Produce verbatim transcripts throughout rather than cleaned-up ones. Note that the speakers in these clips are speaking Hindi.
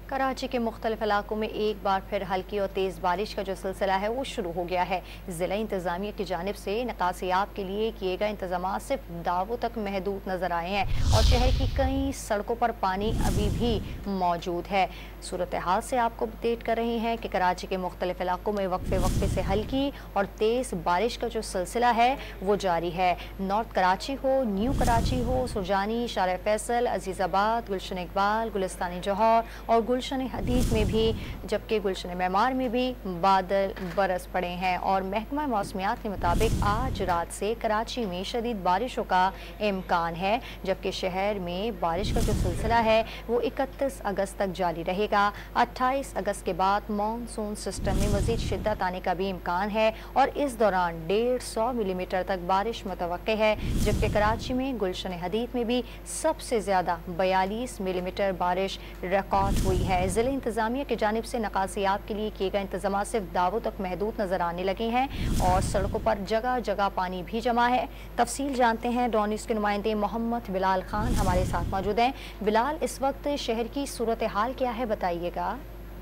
कराची के मुख्तलिफ इलाकों में एक बार फिर हल्की और तेज़ बारिश का जो सिलसिला है वो शुरू हो गया है। ज़िला इंतज़ामिया की जानिब से निकासियाब के लिए किए गए इंतजाम सिर्फ दावों तक महदूद नज़र आए हैं और शहर की कई सड़कों पर पानी अभी भी मौजूद है। सूरत हाल से आपको अपडेट कर रही हैं कि कराची के मुख्तलिफ इलाकों में वक्फे वक्फे से हल्की और तेज़ बारिश का जो सिलसिला है वो जारी है। नॉर्थ कराची हो, न्यू कराची हो, सुरजानी, शार फैसल, अजीज़ाबाद, गुलशन इकबाल, गुलिस्तानी जौहर और गुलशन हदीद में भी, जबकि गुलशन मेमार में भी बादल बरस पड़े हैं और महकमा मौसमियात के मुताबिक आज रात से कराची में शदीद बारिशों का इम्कान है, जबकि शहर में बारिश का जो सिलसिला है वो इकतीस अगस्त तक जारी रहेगा। अट्ठाईस अगस्त के बाद मानसून सिस्टम में मजीद शिद्दत आने का भी इम्कान है और इस दौरान डेढ़ सौ मिलीमीटर तक बारिश मुतवक्के है, जबकि कराची में गुलशन हदीद में भी सबसे ज़्यादा बयालीस मिलीमीटर बारिश रिकॉर्ड हुई है। ज़िले इंतज़ामिया की जानिब से नकासियात के लिए किए गए इंतजाम सिर्फ दावों तक महदूद नजर आने लगे हैं और सड़कों पर जगह जगह पानी भी जमा है। तफसील जानते हैं, डॉन न्यूज़ के नुमाइंदे मोहम्मद बिलाल खान हमारे साथ मौजूद हैं। बिलाल, इस वक्त शहर की सूरत हाल क्या है, बताइएगा।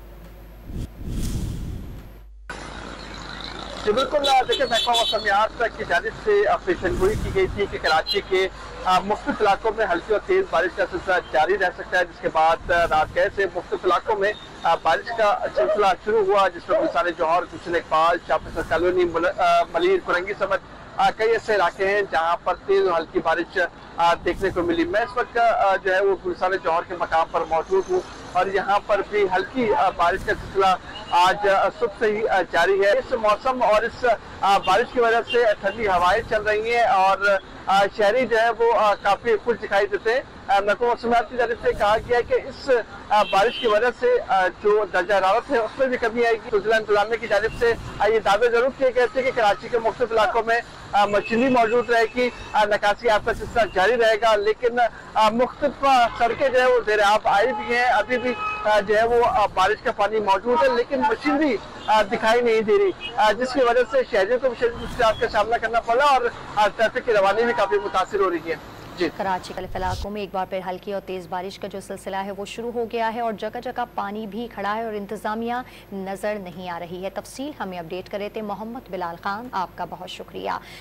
जी बिल्कुल, देखिए महकमा मौसमियात की जानिब से पेशन गोई की गई थी कि कराची के मुख्तलिफ इलाकों में हल्की और तेज बारिश का सिलसिला जारी रह सकता है, जिसके बाद रात गए से मुख्तलिफ इलाकों में बारिश का सिलसिला शुरू हुआ, जिसमें गुलशन जौहर, गुलशन इकबाल, शाह कॉलोनी, मलिर, कुरंगी समेत कई ऐसे इलाके हैं जहाँ पर तेज और हल्की बारिश देखने को मिली। मैं इस वक्त जो है वो गुलशन जौहर के मकाम पर मौजूद हूँ और यहाँ पर भी हल्की बारिश का सिलसिला आज सुबह से ही जारी है। इस मौसम और इस बारिश की वजह से ठंडी हवाएं चल रही हैं और शहरी जो है वो काफी खुश दिखाई देते हैं। महकमा मौसमियात की जानिब से कहा गया है कि इस बारिश की वजह से जो दर्जा हरारत है उसमें भी कमी आएगी। तो जिला इंतजामिया की जानिब से ये दावे जरूर किए गए थे कि कराची के मुख्तलिफ इलाकों में मशीनरी मौजूद रहेगी, निकासी आपका सिलसिला जारी रहेगा, लेकिन मुख्तलिफ सड़कें जो है वो ज़ेर आब आई भी हैं, अभी भी जो है वो बारिश का पानी मौजूद है, लेकिन मशीनरी दिखाई नहीं दे रही, जिसकी वजह से शहरियों को विशेष मुश्किलात का सामना करना पड़ा और ट्रैफिक की रवानी भी काफी मुतासिर हो रही है। कराची के इलाकों में एक बार फिर हल्की और तेज़ बारिश का जो सिलसिला है वो शुरू हो गया है और जगह जगह पानी भी खड़ा है और इंतजामिया नज़र नहीं आ रही है। तफसील हमें अपडेट कर रहे थे मोहम्मद बिलाल खान, आपका बहुत शुक्रिया।